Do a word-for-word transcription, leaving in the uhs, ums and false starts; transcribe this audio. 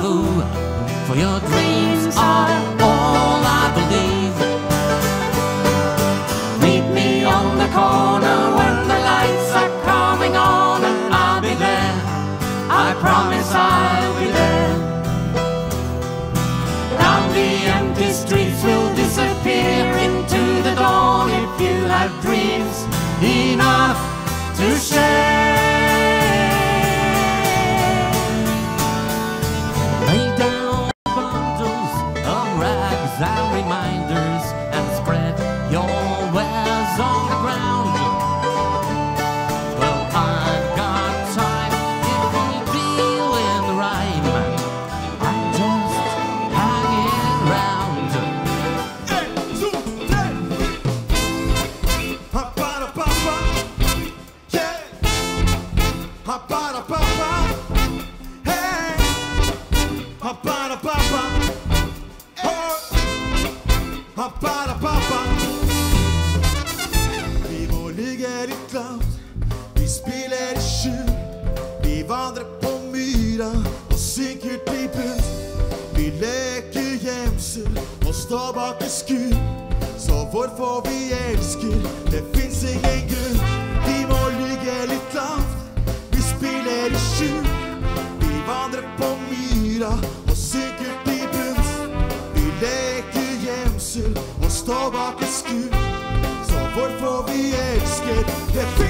rendezvous, for your dreams are all I believe. Meet me on the corner when the lights are coming on, and I'll be there, I promise I'll be there. Down the empty streets will disappear into the dawn if you have dreams enough to share. Lay down bundles of rags and reminders and spread your wares on the ground. Well, I've got time if you feel in the rhyme. I'm just hanging round. Hey, two, three. Ha-ba-da-ba-ba. Yeah. Ha-ba-da-ba-ba. Hey. Ha-ba-da-ba-ba. Oh. Ha-ba-da-ba-ba. Vi må ligge litt lavt, vi spiller i skjul. Vi vandrer på myra og synker til bunns. Vi leker gjemsel og står bak et skur. Så hvorfor vi elsker, det finnes ingen grunn. Vi må ligge litt lavt, vi spiller i skjul. Vi vandrer på myra og synker til bunns. Vi leker gjemsel og står bak et skur. Så hvorfor vi elsker, det finnes